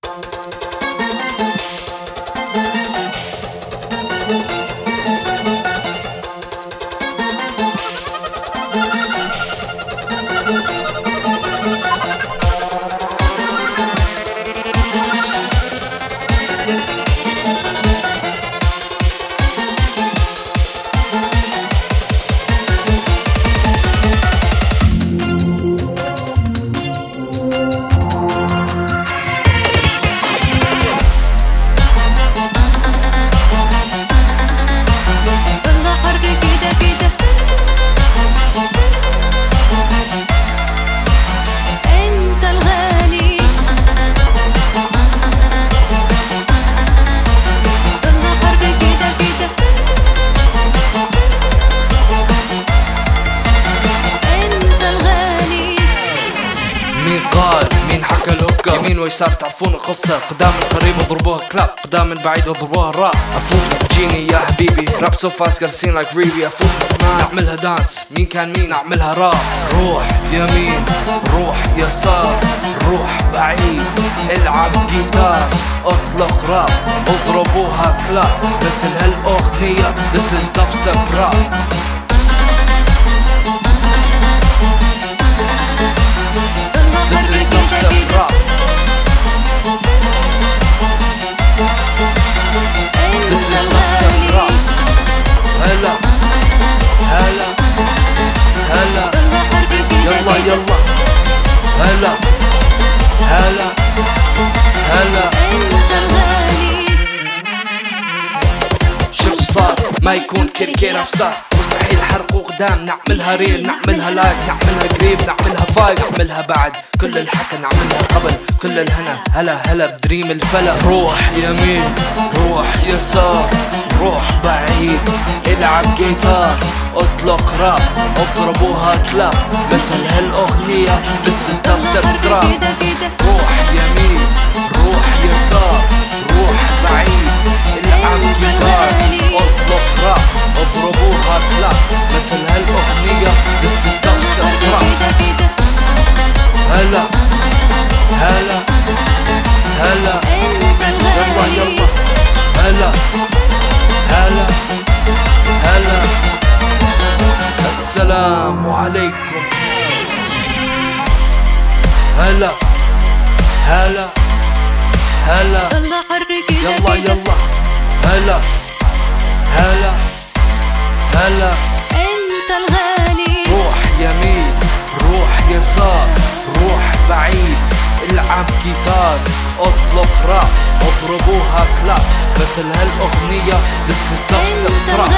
مين حكى الهوكا يمين ويسار تعرفون القصة، قدام القريب اضربوها كلاب، قدام من بعيد اضربوها الراب. افوت جيني يا حبيبي راب سو فاست جالسين لايك ريبي، افوت نعملها دانس مين كان مين اعملها راب. روح يمين روح يسار روح بعيد العب جيتار اطلق راب اضربوها كلاب مثل هالاغنية This is dubstep rap. This is dubstep rap. This is dubstep rap. هلا هلا هلا يلا يلا هلا هلا هلا. شوف صار ما يكون كيركيرة في ستار، مستحيل حرق قدام نعملها ريل نعملها لايف نعملها قريب نعملها فايف نعملها بعد كل الحكى نعملها قبل كل الهنا هلا هلا بدريم الفلا. روح يمين روح يسار روح بعيد العب جيتار اطلق راب اضربوها كلاب مثل هالاغنية This is dubstep rap. روح يمين روح يسار روح بعيد العب جيتار اطلق راب اضربوها كلاب مثل هالاغنية This is dubstep rap. هلا هلا هلا يلا يلا هلا هلا هلا. السلام عليكم. هلا هلا هلا يلا يلا هلا هلا هلا. انت الغالي روح يمين روح يسار روح بعيد العب جيتار اطلق راب اضربوها كلاب مثل هالاغنية This is dubstep rap.